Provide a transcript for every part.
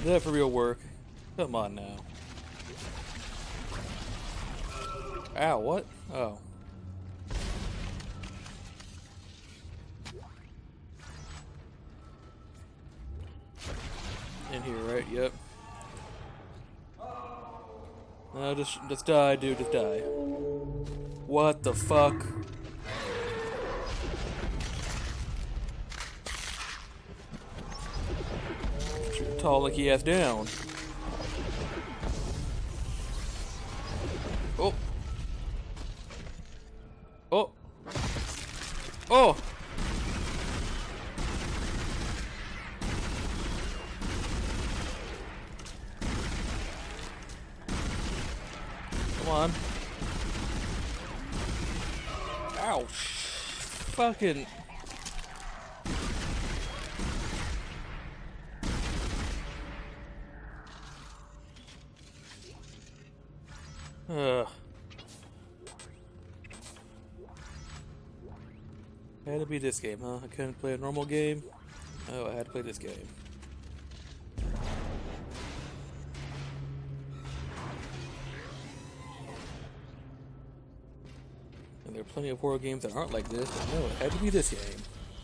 that for real work? Come on now. Ow, what? Oh. In here, right? Yep. No, just die, dude, just die. What the fuck? Get your tall lucky ass down. Oh. Oh. Oh. Come on. Ouch. Fucking. Had to be this game, huh? I couldn't play a normal game. Oh, I had to play this game. And there are plenty of horror games that aren't like this, but no, it had to be this game.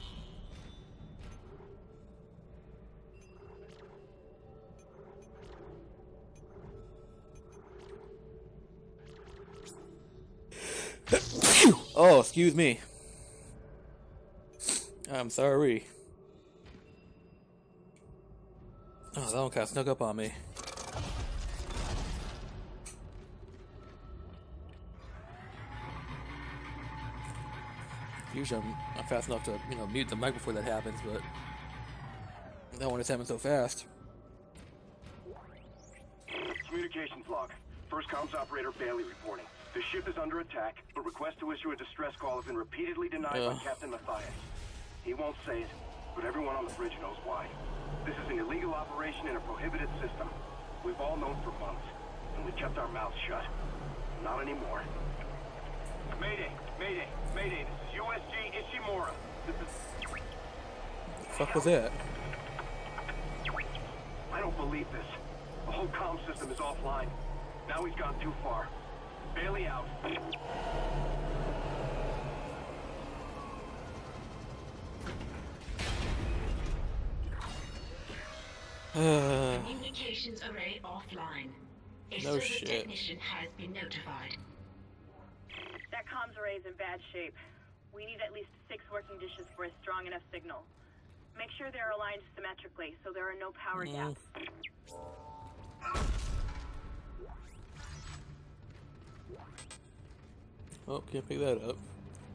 Oh, excuse me. I'm sorry. Oh, that one kind of snuck up on me. Usually I'm fast enough to, mute the mic before that happens, but that one just happened so fast. Communications log. First comms operator Bailey reporting. The ship is under attack, but request to issue a distress call has been repeatedly denied by Captain Matthias. He won't say it, but everyone on the bridge knows why. This is an illegal operation in a prohibited system. We've all known for months, and we kept our mouths shut. Not anymore. Mayday! Mayday! Mayday! This is USG Ishimura. This is... What the fuck was that? I don't believe this. The whole comm system is offline. Now he's gone too far. Bailey out. Communications array offline. A service technician has been notified. That comms array is in bad shape. We need at least 6 working dishes for a strong enough signal. Make sure they're aligned symmetrically so there are no power gaps. Oh, can't pick that up.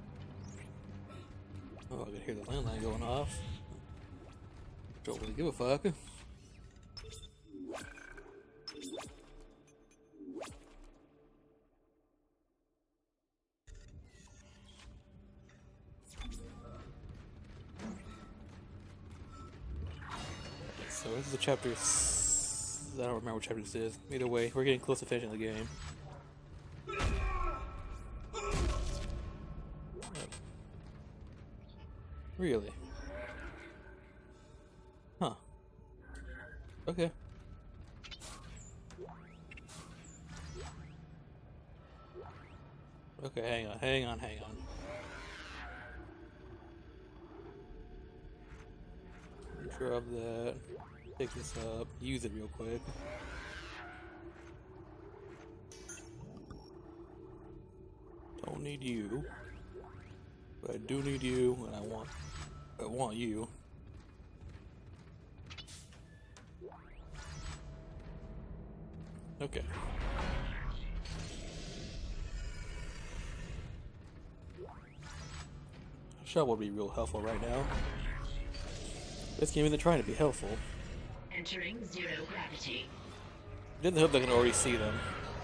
Oh, I can hear the landline going off. Don't really give a fuck. So this is a chapter. I don't remember what chapter this is. Either way, we're getting close to finishing the game. Really? Huh. Okay. Okay, hang on. Drop that. Pick this up. Use it real quick. Don't need you. But I do need you, and I want you. Okay. Shovel would be real helpful right now. This game isn't trying to be helpful. Entering zero gravity. Didn't hope they can already see them.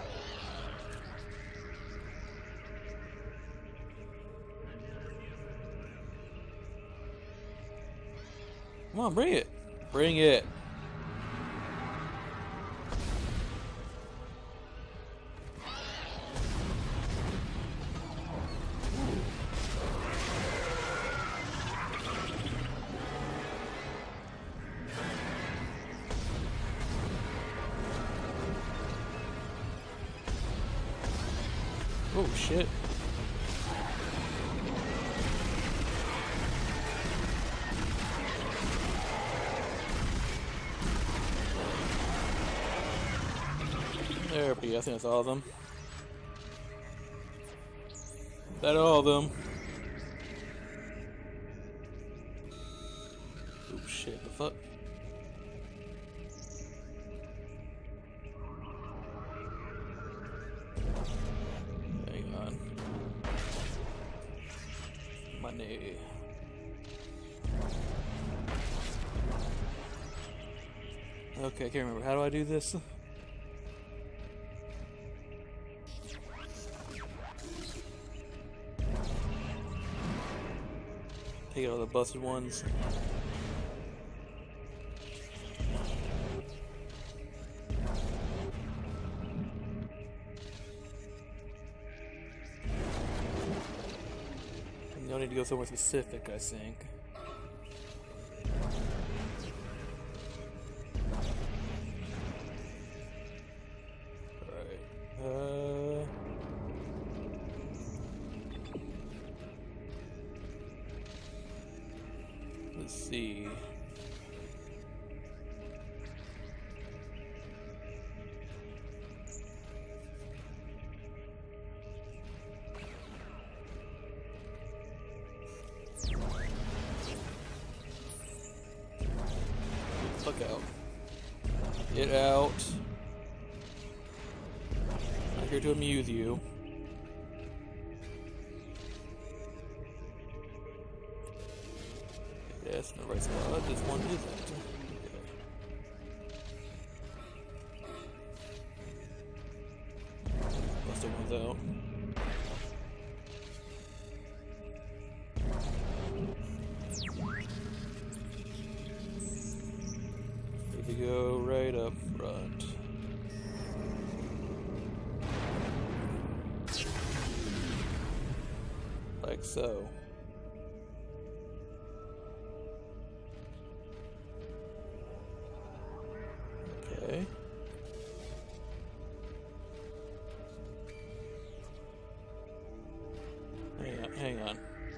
Come on, bring it. Bring it. Oh shit. There we go. I think that's all of them. That all of them. Oh shit, the fuck? Hang on. Money. Okay, I can't remember. How do I do this? Take out all the busted ones. And you'll need to go somewhere specific, I think. Alright. Let's see. Fuck out. Get out. I'm here to amuse you. Yes, no right spot. This one isn't. Okay. Busted one's out. Need to go right up front. Like so. Okay. Hang on.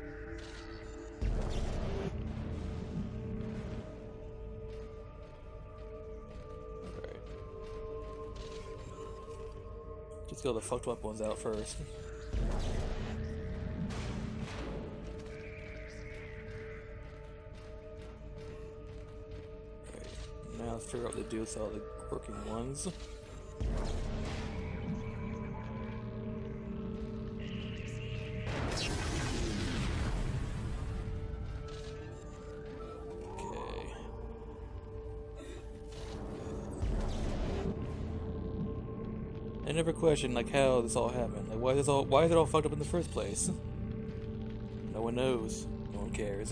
Alright. Just get all the fucked up ones out first. Alright. Now let's figure out what to do with all the working ones. I never questioned like how this all happened. Like why is it all fucked up in the first place? No one knows. No one cares.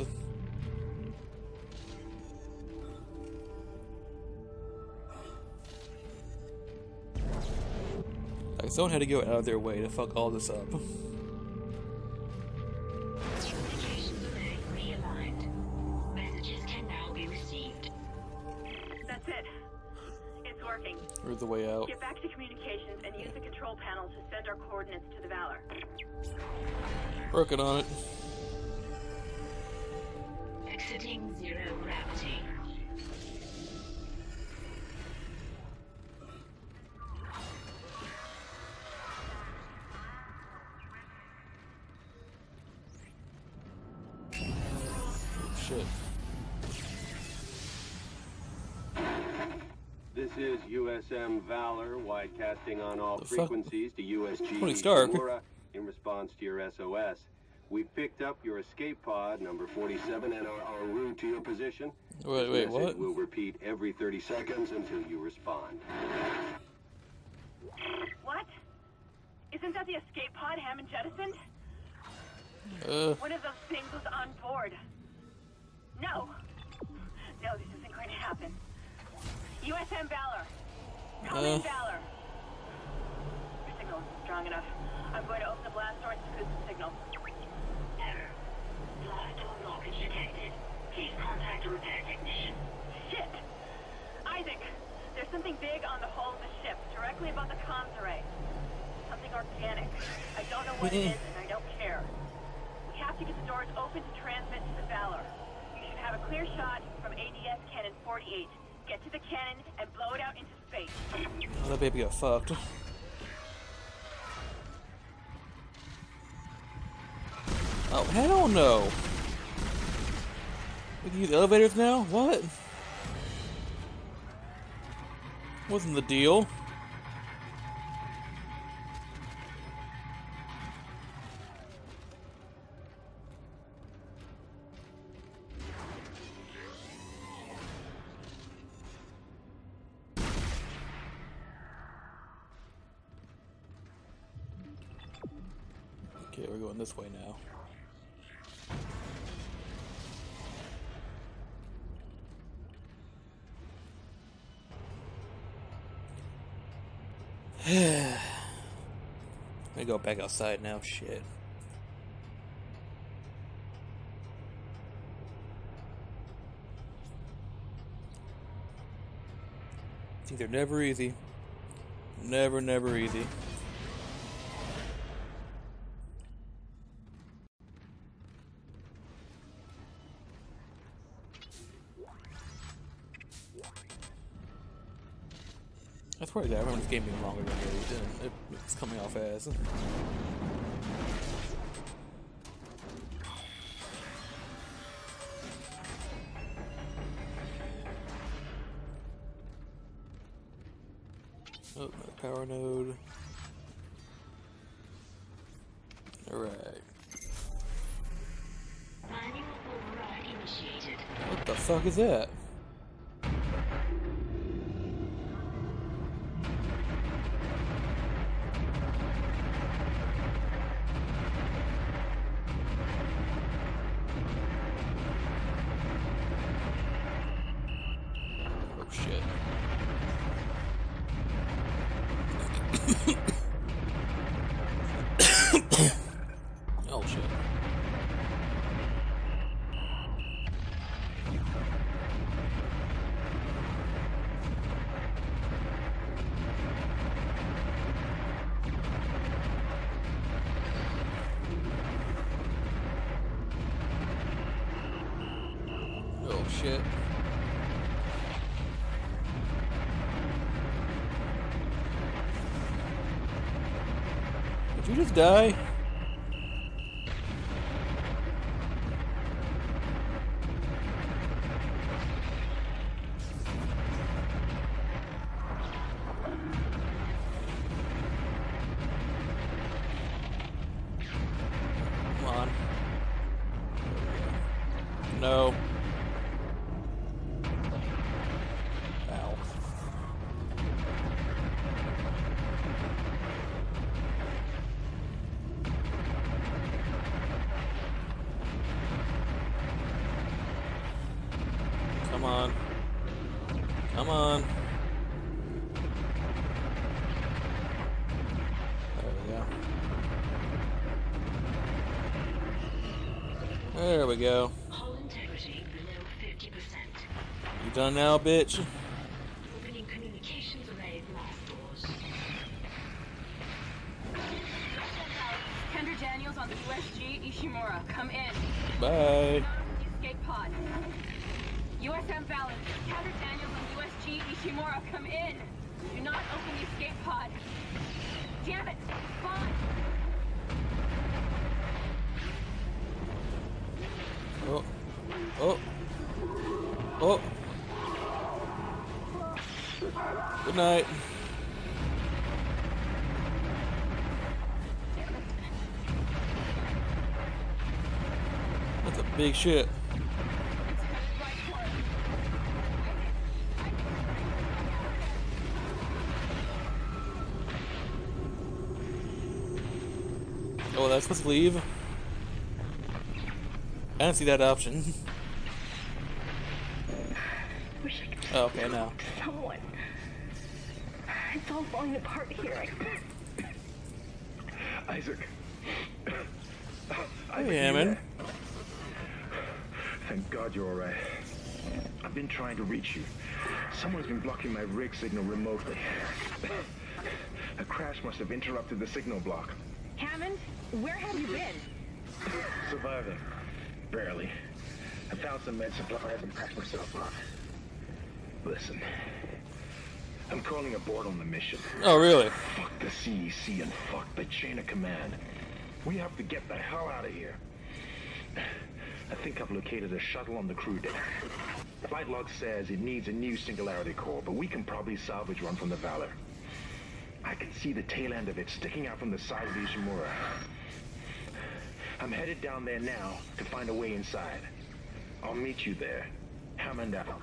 Like someone had to go out of their way to fuck all this up. Communications array realigned. Messages can now be received. That's it. It's working. Where's the way out? Get back to communications and use the control panel to send our coordinates to the Valor. Working on it. Exiting zero gravity. Shit. This is USM Valor, widecasting on all The fuck? frequencies to USG Tony Stark. Laura in response to your SOS. We picked up your escape pod, number 47, and are en route to your position. Wait, This message what? will repeat every 30 seconds until you respond. What? Isn't that the escape pod Hammond jettisoned? One of those things was on board. No. No, this isn't going to happen. USM Valor. Come in, Valor. Your signal isn't strong enough. I'm going to open the blast doors to boost the signal. Error. Blast door blockage detected. Please contact a repair technician. Shit! Isaac, there's something big on the hull of the ship, directly above the comms array. Something organic. I don't know what it is, and I don't care. We have to get the doors open to transmit to the Valor. You should have a clear shot from ADS Cannon 48. Get to the cannon and blow it out into space. Oh, that baby got fucked. Oh, hell no. We can use elevators now? What? Wasn't the deal. Okay, we're going this way now. Let me go back outside now, shit. Things are never easy. Never, never easy. That's probably that. I remember this game being longer than it. It's coming off as. Oh, power node. Alright. Manual override initiated. What the fuck is that? Oh shit. Oh shit. Did you just die? Come on. No. Ow. Come on. Come on. There we go. There we go. Hull integrity below 50%. You done now, bitch? Opening communications array blast doors. Kendra Daniels on the USG Ishimura. Come in. Bye. Escape pod. USM Valor. Kendra Daniels on USG Ishimura. Come in. Do not open the escape pod. Damn it. Fine. Oh. Oh. Oh. Good night. That's a big shit. Oh, that's supposed to leave? I didn't see that option. Wish I could Oh, okay, now. someone. It's all falling apart here. Isaac. Hey, Hammond. Thank God you're alright. I've been trying to reach you. Someone's been blocking my rig signal remotely. A crash must have interrupted the signal block. Hammond, where have you been? Surviving. Barely. I found some med supplies and patched myself up. Listen. I'm calling aboard on the mission. Oh, really? Fuck the CEC and fuck the chain of command. We have to get the hell out of here. I think I've located a shuttle on the crew deck. Flight log says it needs a new singularity core, but we can probably salvage one from the Valor. I can see the tail end of it sticking out from the side of the Ishimura. I'm headed down there now to find a way inside. I'll meet you there. Hammond out.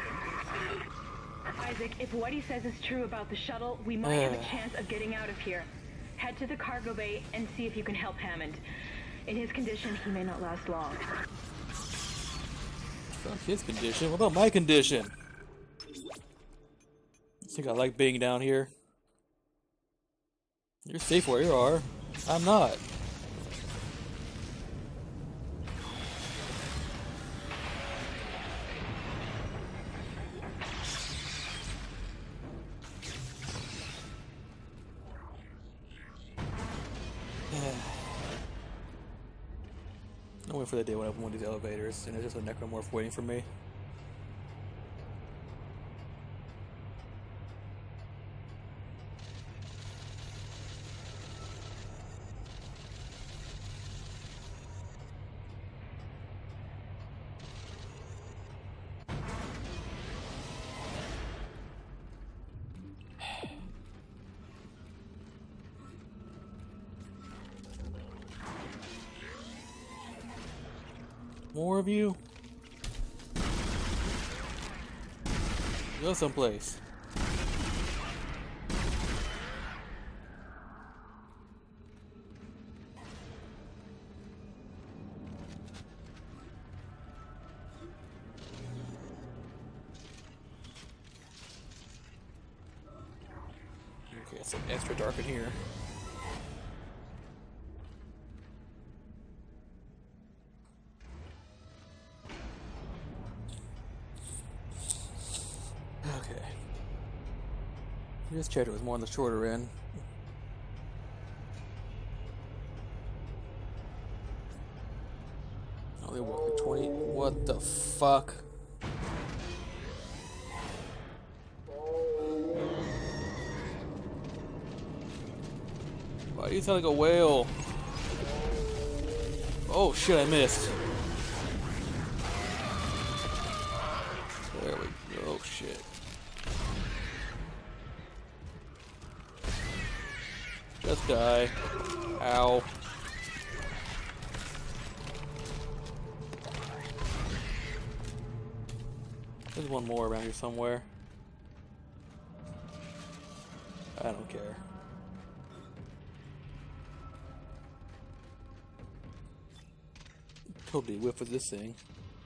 Isaac, if what he says is true about the shuttle, we might have a chance of getting out of here. Head to the cargo bay and see if you can help Hammond. In his condition, he may not last long. Fuck his condition. What about my condition? I think I like being down here. You're safe where you are. I'm not. I'm waiting for the day when I open one of these elevators and there's just a necromorph waiting for me. More of you? Go someplace. Okay, it's like extra dark in here. Okay. This checked it was more on the shorter end. Oh, they work at 20. What the fuck? Why do you sound like a whale? Oh shit, I missed. There we go. Oh shit. Just die. Ow. There's one more around here somewhere. I don't care. Totally whiff with this thing.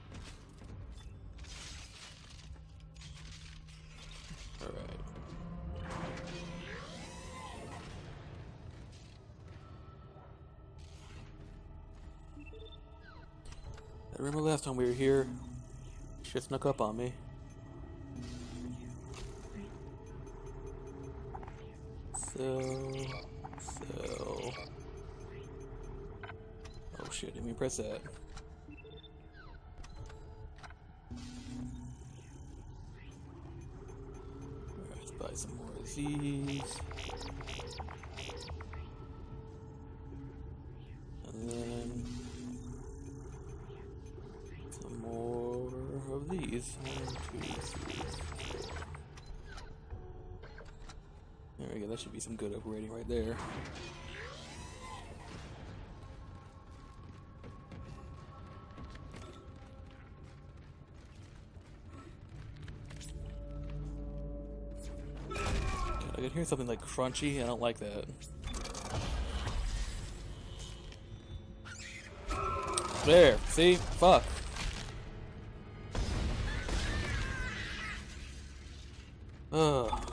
I remember last time we were here, shit snuck up on me. So... Oh shit, didn't mean press that. Alright, let's buy some more of these. And then... some more of these. 1, 2, 3, 4. There we go, that should be some good upgrading right there. I can hear something like crunchy, I don't like that. There, see? Fuck. Ugh.